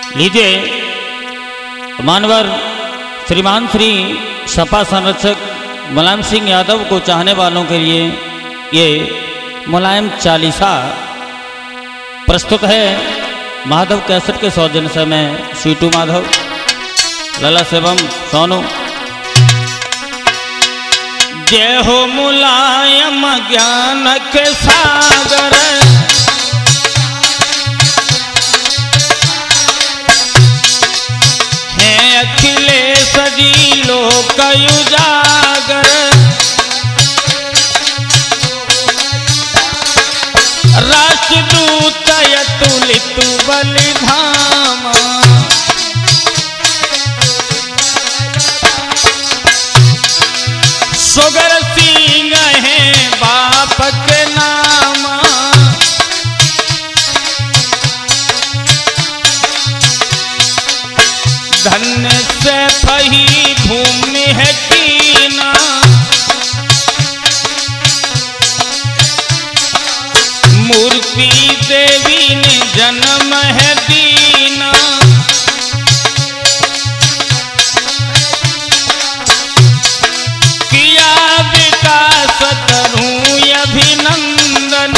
लीजिए मानवर श्रीमान श्री सपा संरक्षक मुलायम सिंह यादव को चाहने वालों के लिए ये मुलायम चालीसा प्रस्तुत है। माधव कैसेट के सौजन्य से मैं सीटू माधव, लला सेवम सोनू। जय हो मुलायम ज्ञान के सागर, हैं अखिलेश जी लोक उजागर। राष्ट्रदूत अतुलित बलिधामा, सुगर सिंह है बाप के नामा। धन्य से फही भूमि है कीना, मूर्ति देवी ने जन्म है दीना। किया विकास करूं अभिनंदन,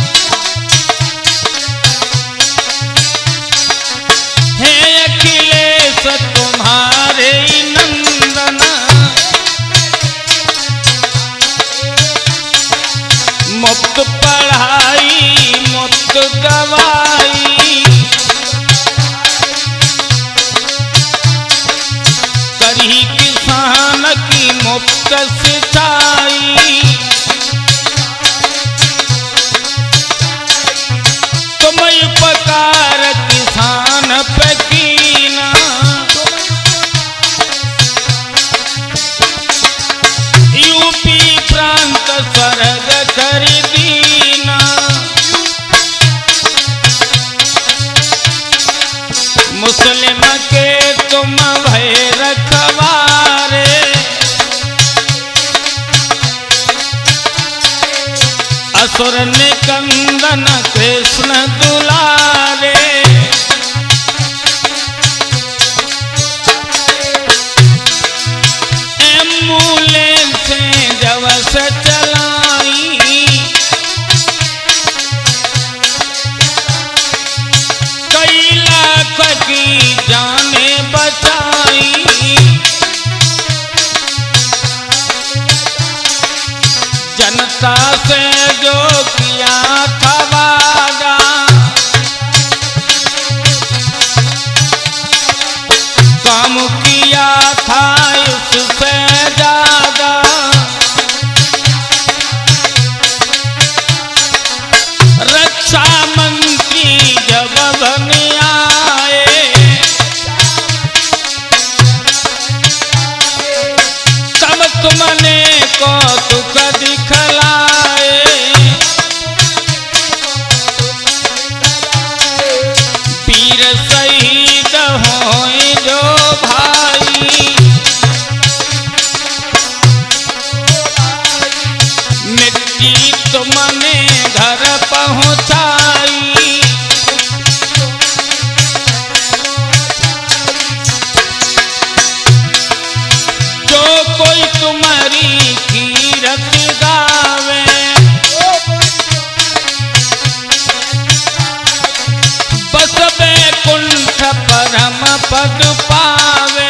हे अखिलेश तुम्हारे नंदन। मुफ्त पढ़ाई मुफ्त दवाई, करी किसान की मुफ्त सिंचाई। तुम उपकार किसान पे कीना, यूपी प्रांत स्वर्ग कर दीना। मुस्लिम के तुम भय रखवारे, असुर निकंदन कृष्ण दुलारे। एम्बुलेंस जब से चलाई, कई लाख की जाने बचाई। जनता से जो किया था वादा, काम किया था इससे ज्यादा। रक्षा मंत्री जब बन आए, तब तुमने कौतुक दिखलाए। वीर शहीद होए जो भाई, मिट्टी तुमने घर पहुंचाई। जो कोई तुम्हारी कीरत गावे, बस बैकुंठ परम पद पावे।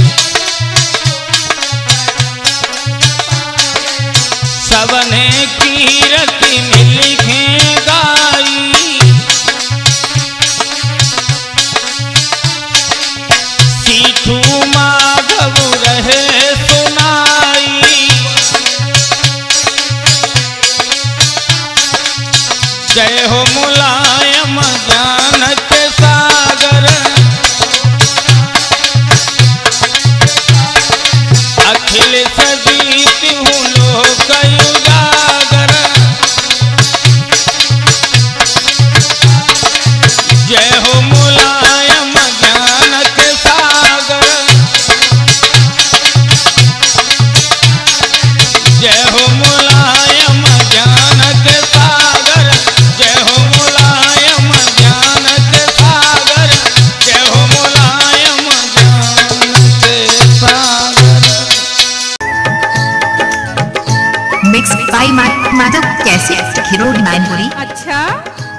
सबने कीरति मिलिखे गाई, सीठू माधव रहे सुनाई। जय हो मुलायम ज्ञान के सागर, मिक्स बाय माधव कैसेट खिरोड मैनपुरी। अच्छा